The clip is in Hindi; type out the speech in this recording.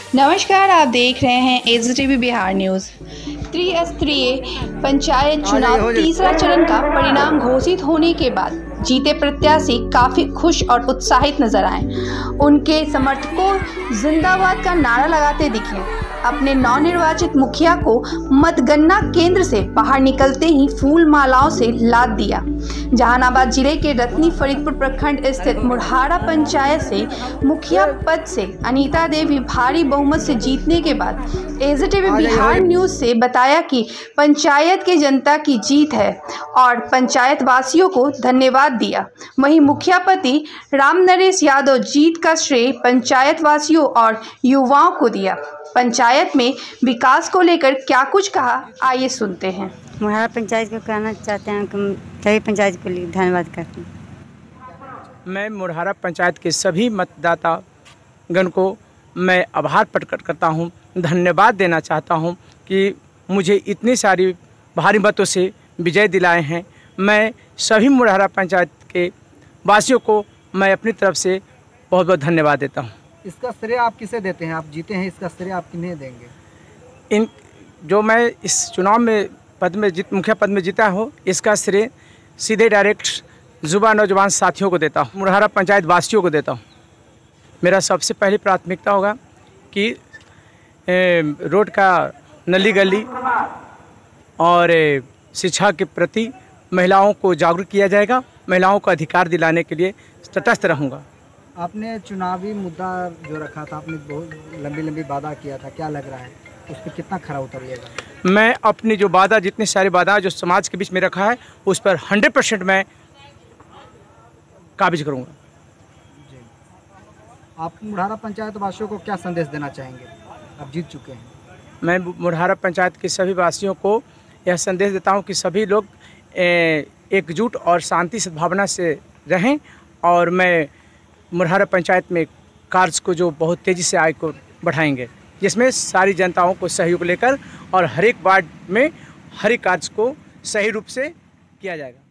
नमस्कार, आप देख रहे हैं एज़टीवी बिहार न्यूज़। त्रिस्तरीय पंचायत चुनाव तीसरा चरण का परिणाम घोषित होने के बाद जीते प्रत्याशी काफ़ी खुश और उत्साहित नजर आए। उनके समर्थकों जिंदाबाद का नारा लगाते दिखे। अपने नवनिर्वाचित मुखिया को मतगणना केंद्र से बाहर निकलते ही फूल मालाओं से लाद दिया। जहानाबाद जिले के रतनी फरीदपुर प्रखंड स्थित मुढ़ारा पंचायत से मुखिया पद से अनीता देवी भारी बहुमत से जीतने के बाद एज़टीवी बिहार न्यूज़ से बताया कि पंचायत के जनता की जीत है और पंचायत वासियों को धन्यवाद दिया। वहीं मुखिया पति राम नरेश यादव जीत का श्रेय पंचायत वासियों और युवाओं को दिया। पंचायत में विकास को लेकर क्या कुछ कहा, आइए सुनते हैं। मुढ़ारा पंचायत को कहना चाहते हैं कि सभी पंचायत को लिए धन्यवाद करते हैं। मैं मुढ़ारा पंचायत के सभी मतदातागण को मैं आभार प्रकट करता हूं, धन्यवाद देना चाहता हूं कि मुझे इतनी सारी भारी मतों से विजय दिलाए हैं। मैं सभी मुढ़ारा पंचायत के वासियों को मैं अपनी तरफ से बहुत बहुत धन्यवाद देता हूं। इसका श्रेय आप किसे देते हैं? आप जीते हैं, इसका श्रेय आप किन्हें देंगे? जो मैं इस चुनाव में मुखिया पद में जीता हूँ, इसका श्रेय सीधे डायरेक्ट युवा नौजवान साथियों को देता हूँ, मुढ़ारा पंचायत वासियों को देता हूँ। मेरा सबसे पहली प्राथमिकता होगा कि रोड का नली गली और शिक्षा के प्रति महिलाओं को जागरूक किया जाएगा। महिलाओं को अधिकार दिलाने के लिए तटस्थ रहूँगा। आपने चुनावी मुद्दा जो रखा था, आपने बहुत लंबी वादा किया था, क्या लग रहा है उस पर कितना खरा उतरिएगा? मैं अपनी जो वादा, जितने सारे वादा जो समाज के बीच में रखा है, उस पर 100% मैं काबिज करूँगा। जी, आप मुढ़ारा पंचायत वासियों को क्या संदेश देना चाहेंगे? आप जीत चुके हैं। मैं मुढ़ारा पंचायत के सभी वासियों को यह संदेश देता हूँ कि सभी लोग एकजुट और शांति सद्भावना से रहें और मैं मुढ़ारा पंचायत में कार्य को जो बहुत तेज़ी से आगे को बढ़ाएंगे, जिसमें सारी जनताओं को सहयोग लेकर और हर एक वार्ड में हर एक कार्य को सही रूप से किया जाएगा।